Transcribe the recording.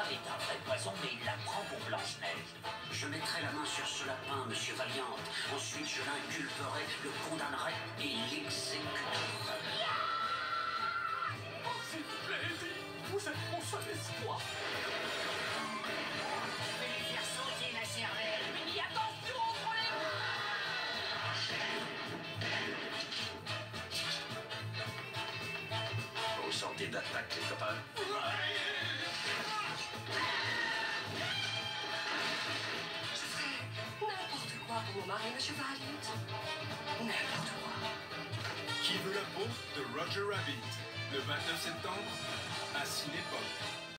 est un vrai poison, mais il la prend pour Blanche-Neige. Je mettrai la main sur ce lapin, monsieur Valiant. Ensuite, je l'inculperai, le condamnerai et l'exécuterai. Oh, s'il vous plaît, Eddie, vous êtes mon seul espoir. Je vais lui faire sauter la cervelle. Mais attention, prenez-vous! Vous sentez d'attaque, les copains? Je ferai n'importe quoi pour mon mari, monsieur Valiant. N'importe quoi. Qui veut la peau de Roger Rabbit, le 29 septembre, à Cinépolis.